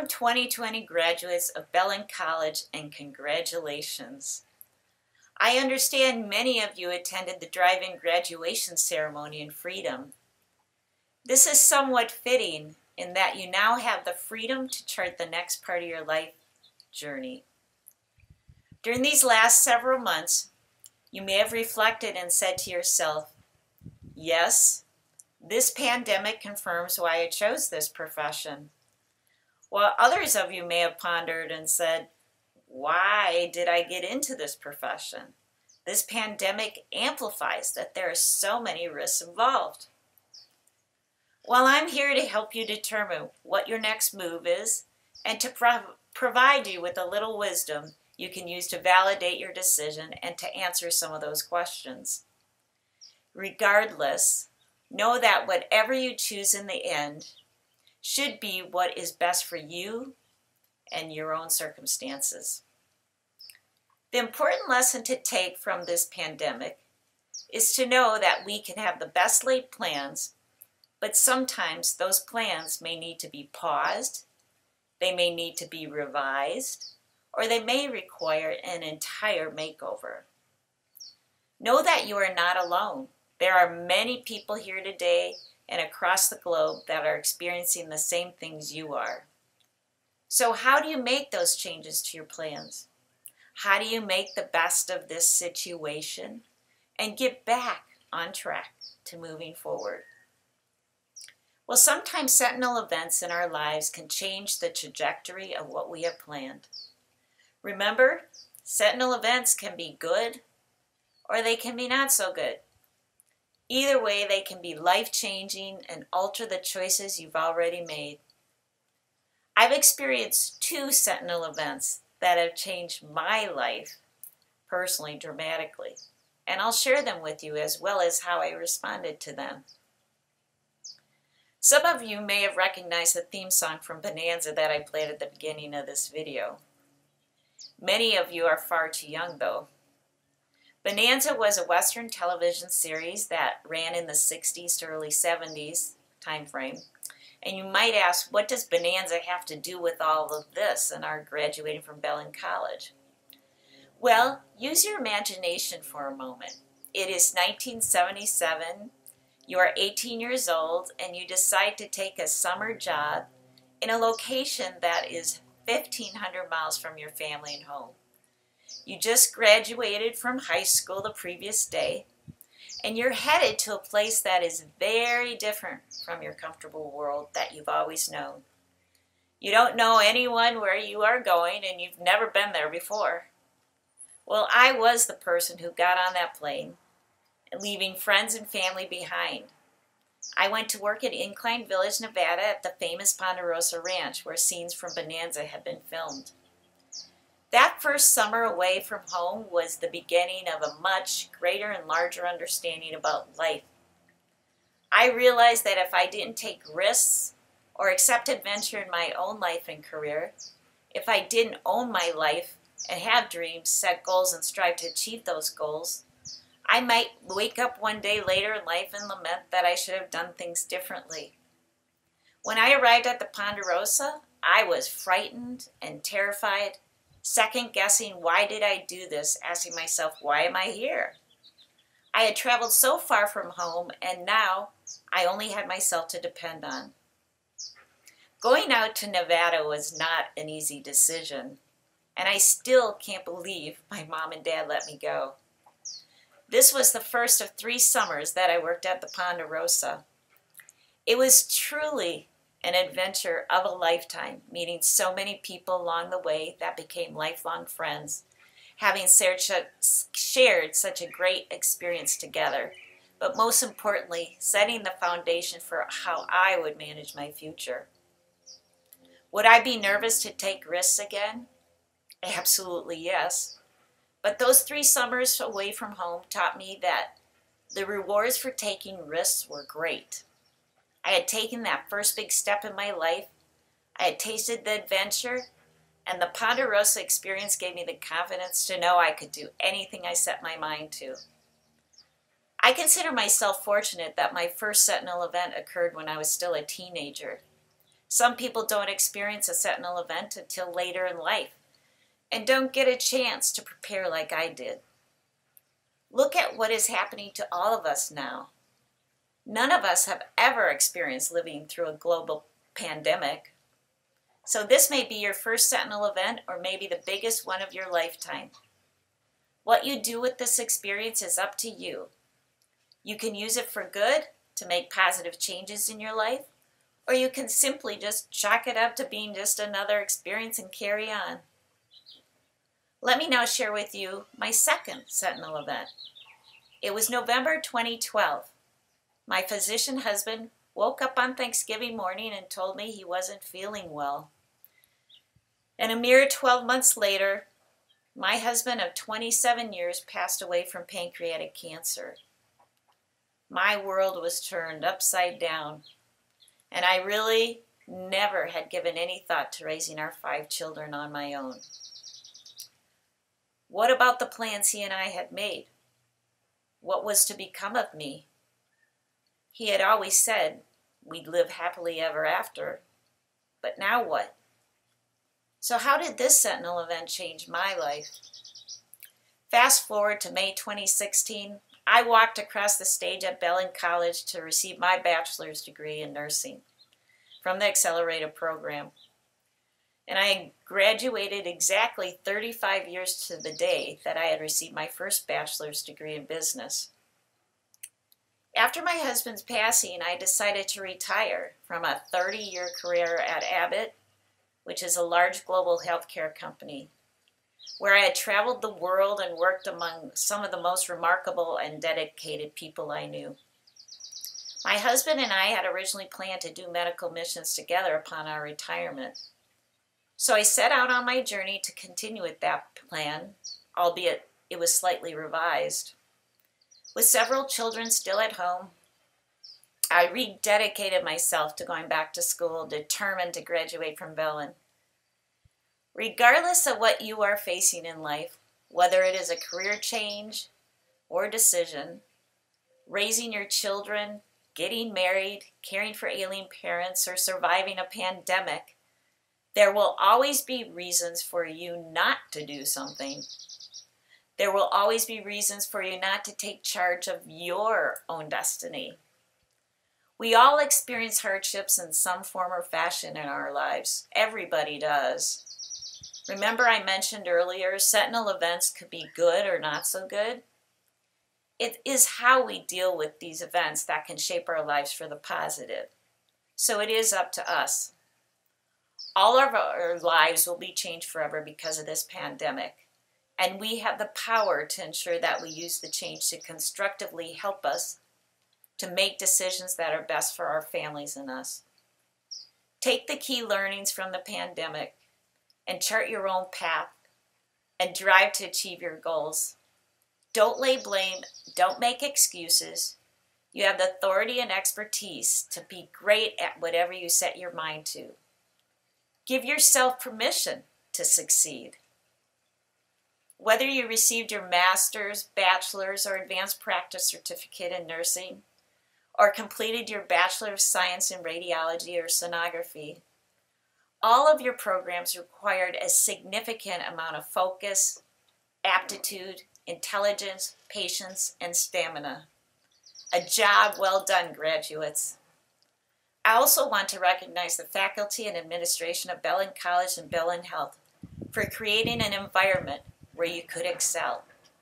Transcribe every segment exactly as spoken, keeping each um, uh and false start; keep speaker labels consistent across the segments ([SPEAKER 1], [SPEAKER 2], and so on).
[SPEAKER 1] Welcome twenty twenty graduates of Bellin College, and congratulations. I understand many of you attended the drive-in graduation ceremony in Freedom. This is somewhat fitting in that you now have the freedom to chart the next part of your life journey. During these last several months, you may have reflected and said to yourself, yes, this pandemic confirms why I chose this profession. While others of you may have pondered and said, why did I get into this profession? This pandemic amplifies that there are so many risks involved. Well, I'm here to help you determine what your next move is and to pro provide you with a little wisdom you can use to validate your decision and to answer some of those questions. Regardless, know that whatever you choose in the end should be what is best for you and your own circumstances. The important lesson to take from this pandemic is to know that we can have the best laid plans, but sometimes those plans may need to be paused, they may need to be revised, or they may require an entire makeover. Know that you are not alone. There are many people here today and across the globe that are experiencing the same things you are. So how do you make those changes to your plans? How do you make the best of this situation and get back on track to moving forward? Well, sometimes sentinel events in our lives can change the trajectory of what we have planned. Remember, sentinel events can be good or they can be not so good. Either way, they can be life-changing and alter the choices you've already made. I've experienced two sentinel events that have changed my life personally dramatically, and I'll share them with you as well as how I responded to them. Some of you may have recognized the theme song from Bonanza that I played at the beginning of this video. Many of you are far too young though. Bonanza was a Western television series that ran in the sixties to early seventies time frame. And you might ask, what does Bonanza have to do with all of this and our graduating from Bellin College? Well, use your imagination for a moment. It is nineteen seventy-seven, you are eighteen years old, and you decide to take a summer job in a location that is fifteen hundred miles from your family and home. You just graduated from high school the previous day, and you're headed to a place that is very different from your comfortable world that you've always known. You don't know anyone where you are going, and you've never been there before. Well, I was the person who got on that plane, leaving friends and family behind. I went to work at Incline Village, Nevada at the famous Ponderosa Ranch, where scenes from Bonanza had been filmed. That first summer away from home was the beginning of a much greater and larger understanding about life. I realized that if I didn't take risks or accept adventure in my own life and career, if I didn't own my life and have dreams, set goals, and strive to achieve those goals, I might wake up one day later in life and lament that I should have done things differently. When I arrived at the Ponderosa, I was frightened and terrified, second guessing, why did I do this, asking myself, why am I here? I had traveled so far from home, and now I only had myself to depend on. Going out to Nevada was not an easy decision, and I still can't believe my mom and dad let me go. This was the first of three summers that I worked at the Ponderosa. It was truly an adventure of a lifetime, meeting so many people along the way that became lifelong friends, having shared such a great experience together, but most importantly, setting the foundation for how I would manage my future. Would I be nervous to take risks again? Absolutely yes. But those three summers away from home taught me that the rewards for taking risks were great. I had taken that first big step in my life, I had tasted the adventure, and the Ponderosa experience gave me the confidence to know I could do anything I set my mind to. I consider myself fortunate that my first sentinel event occurred when I was still a teenager. Some people don't experience a Sentinel event until later in life and don't get a chance to prepare like I did. Look at what is happening to all of us now. None of us have ever experienced living through a global pandemic. So this may be your first Sentinel event or maybe the biggest one of your lifetime. What you do with this experience is up to you. You can use it for good to make positive changes in your life, or you can simply just chalk it up to being just another experience and carry on. Let me now share with you my second Sentinel event. It was November twenty twelve. My physician husband woke up on Thanksgiving morning and told me he wasn't feeling well. And a mere twelve months later, my husband of twenty-seven years passed away from pancreatic cancer. My world was turned upside down, and I really never had given any thought to raising our five children on my own. What about the plans he and I had made? What was to become of me? He had always said we'd live happily ever after, but now what? So how did this Sentinel event change my life? Fast forward to May twenty sixteen, I walked across the stage at Bellin College to receive my bachelor's degree in nursing from the accelerated program. And I graduated exactly thirty-five years to the day that I had received my first bachelor's degree in business. After my husband's passing, I decided to retire from a thirty-year career at Abbott, which is a large global healthcare company, where I had traveled the world and worked among some of the most remarkable and dedicated people I knew. My husband and I had originally planned to do medical missions together upon our retirement. So I set out on my journey to continue with that plan, albeit it was slightly revised. With several children still at home, I rededicated myself to going back to school, determined to graduate from Bellin. Regardless of what you are facing in life, whether it is a career change or decision, raising your children, getting married, caring for ailing parents, or surviving a pandemic, there will always be reasons for you not to do something. There will always be reasons for you not to take charge of your own destiny. We all experience hardships in some form or fashion in our lives. Everybody does. Remember I mentioned earlier, Sentinel events could be good or not so good? It is how we deal with these events that can shape our lives for the positive. So it is up to us. All of our lives will be changed forever because of this pandemic. And we have the power to ensure that we use the change to constructively help us to make decisions that are best for our families and us. Take the key learnings from the pandemic and chart your own path and drive to achieve your goals. Don't lay blame, don't make excuses. You have the authority and expertise to be great at whatever you set your mind to. Give yourself permission to succeed. Whether you received your master's, bachelor's, or advanced practice certificate in nursing, or completed your Bachelor of Science in Radiology or Sonography, all of your programs required a significant amount of focus, aptitude, intelligence, patience, and stamina. A job well done, graduates. I also want to recognize the faculty and administration of Bellin College and Bellin Health for creating an environment where you could excel.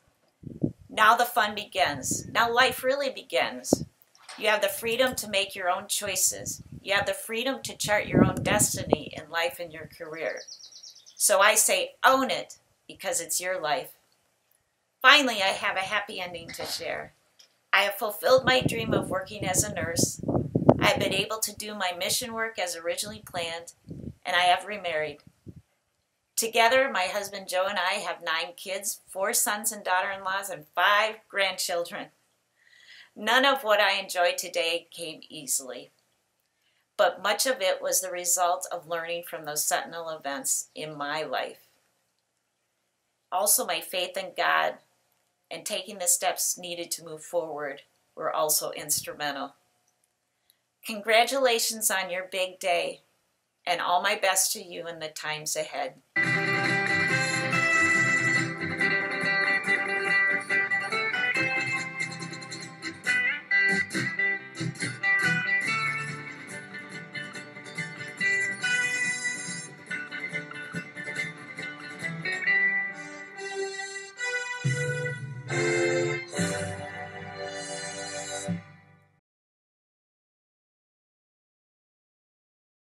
[SPEAKER 1] Now the fun begins. Now life really begins. You have the freedom to make your own choices. You have the freedom to chart your own destiny in life and your career. So I say own it because it's your life. Finally, I have a happy ending to share. I have fulfilled my dream of working as a nurse. I have been able to do my mission work as originally planned, and I have remarried. Together, my husband Joe and I have nine kids, four sons and daughter-in-laws, and five grandchildren. None of what I enjoy today came easily, but much of it was the result of learning from those Sentinel events in my life. Also, my faith in God and taking the steps needed to move forward were also instrumental. Congratulations on your big day. and all my best to you in the times ahead.